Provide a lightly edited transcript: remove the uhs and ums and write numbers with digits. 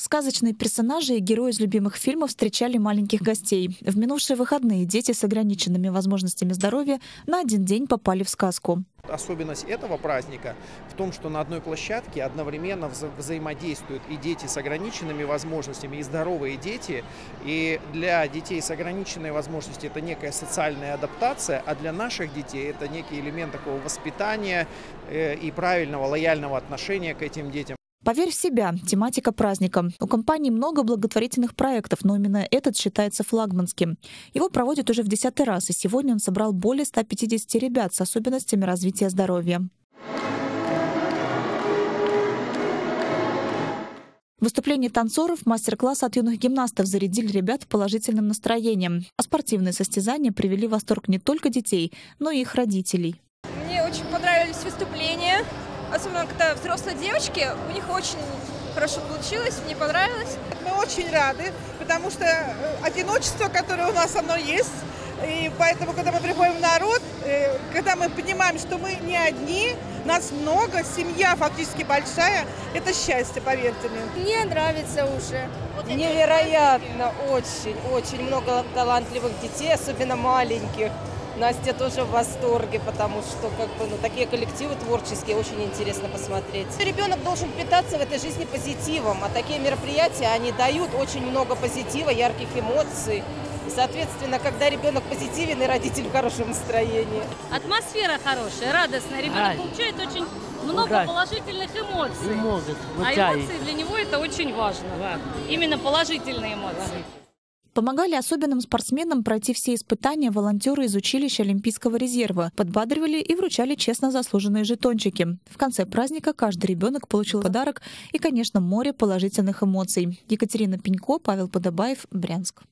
Сказочные персонажи и герои из любимых фильмов встречали маленьких гостей. В минувшие выходные дети с ограниченными возможностями здоровья на один день попали в сказку. Особенность этого праздника в том, что на одной площадке одновременно взаимодействуют и дети с ограниченными возможностями, и здоровые дети. И для детей с ограниченной возможностью это некая социальная адаптация, а для наших детей это некий элемент такого воспитания и правильного, лояльного отношения к этим детям. «Поверь в себя» — тематика праздника. У компании много благотворительных проектов, но именно этот считается флагманским. Его проводят уже в 10-й раз, и сегодня он собрал более 150 ребят с особенностями развития здоровья. Выступление танцоров, мастер-класс от юных гимнастов зарядили ребят положительным настроением. А спортивные состязания привели в восторг не только детей, но и их родителей. Мне очень понравились выступления. Особенно, когда взрослые девочки, у них очень хорошо получилось, мне понравилось. Мы очень рады, потому что одиночество, которое у нас оно есть, и поэтому, когда мы приходим в народ, когда мы понимаем, что мы не одни, нас много, семья фактически большая, это счастье, поверьте мне. Мне нравится уже. Невероятно, очень много талантливых детей, особенно маленьких. Настя тоже в восторге, потому что такие коллективы творческие очень интересно посмотреть. Ребенок должен питаться в этой жизни позитивом, а такие мероприятия, они дают очень много позитива, ярких эмоций. И, соответственно, когда ребенок позитивен, и родитель в хорошем настроении. Атмосфера хорошая, радостная. Ребенок получает очень много положительных эмоций. А эмоции для него это очень важно. Именно положительные эмоции. Помогали особенным спортсменам пройти все испытания волонтеры из училища Олимпийского резерва, подбадривали и вручали честно заслуженные жетончики. В конце праздника каждый ребенок получил подарок и, конечно, море положительных эмоций. Екатерина Пенько, Павел Подобаев, Брянск.